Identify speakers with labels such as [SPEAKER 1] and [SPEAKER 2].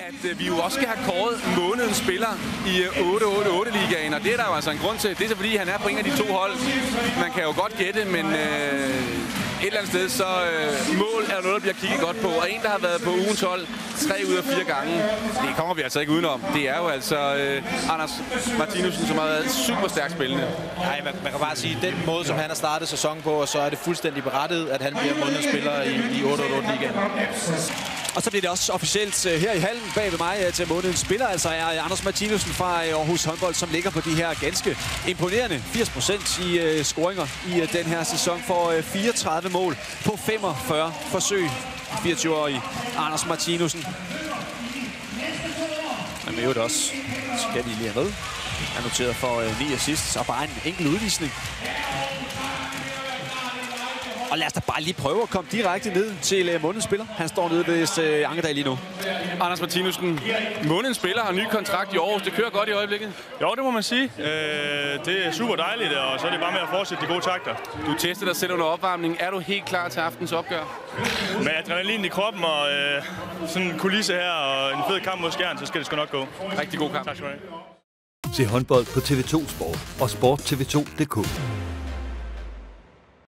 [SPEAKER 1] at vi jo også skal have kåret månedens spiller i 8-8-8-ligaen, og det er der jo altså en grund til. Det er så fordi, han er på en af de to hold. Man kan jo godt gætte, men et eller andet sted, så mål er noget, der bliver kigget godt på. Og en, der har været på ugens hold 3 ud af 4 gange, det kommer vi altså ikke udenom. Det er jo altså Anders Martinussen, som har været super stærkt spillende.
[SPEAKER 2] Nej, man kan bare sige, at den måde, som han har startet sæsonen på, og så er det fuldstændig berettiget, at han bliver månedens spiller i 8-8-ligaen.
[SPEAKER 3] Og så bliver det også officielt her i hallen bag ved mig til månedens spiller, altså er Anders Martinussen fra Aarhus Håndbold, som ligger på de her ganske imponerende 80% i scoringer i den her sæson for 34 mål på 45 forsøg. 24-årige Anders Martinussen. Men med også skal vi lige have med. Han er noteret for 9 assists og bare en enkelt udvisning. Og lad os da bare lige prøve at komme direkte ned til månedens spiller. Han står nede ved Angerdal lige nu.
[SPEAKER 1] Anders Martinussen, månedens spiller, har ny kontrakt i Aarhus. Det kører godt i øjeblikket.
[SPEAKER 4] Jo, det må man sige. Det er super dejligt, og så er det bare med at fortsætte de gode takter.
[SPEAKER 1] Du testede dig selv under opvarmningen. Er du helt klar til aftens opgør?
[SPEAKER 4] Med adrenalin i kroppen og sådan en kulisse her og en fed kamp mod Skjern, så skal det sgu nok gå.
[SPEAKER 1] Rigtig god kamp.
[SPEAKER 4] Tak skal du have.
[SPEAKER 5] Se håndbold på TV2 Sport og Sport TV2.dk.